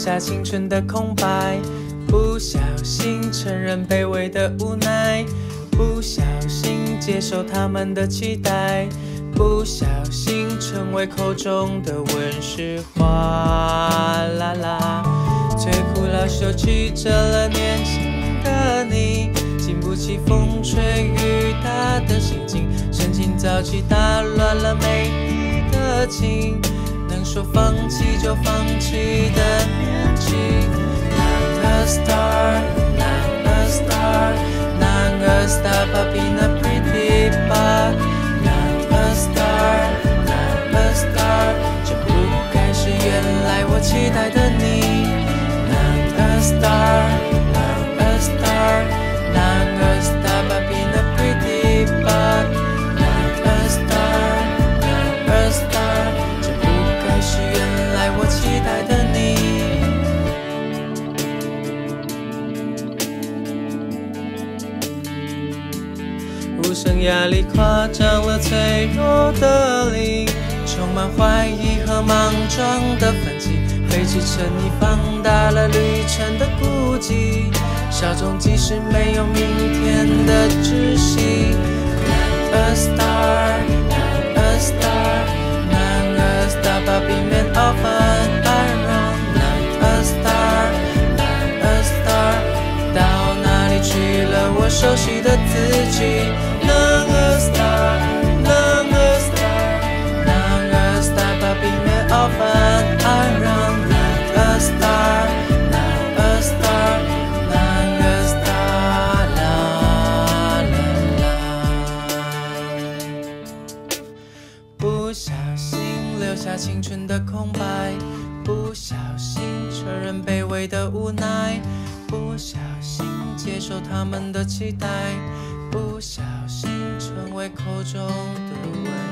下青春的空白，不小心承认卑微的无奈，不小心接受他们的期待，不小心成为口中的温室花啦啦。摧枯老朽曲折了年轻的你，经不起风吹雨打的心境，神清早起打乱了每一个情，能说放弃就放弃的年纪。Not a star, not a star, not a star, but being a pretty bug. Not a star, not a star, 这不该是原来我期待的你。Not a star, not a star, not a star, but being a pretty bug. Not a star, not a star, 这不该是原来我期待的你。无声压力夸张了脆弱的灵，充满怀疑和莽撞的分歧，飞驰成你放大了旅程的孤寂，稍纵即使没有明天的窒息。Not a star, not a star, not a star, but being of an iron. Not a star, not a star, 到哪里去了我熟悉的自己。Not a star, not a star, not a star, but being of an iron. Not a star, not a star, not a star, la la la。不小心留下青春的空白，不小心承认卑微的无奈，不小心接受他们的期待，不小心成为口中的温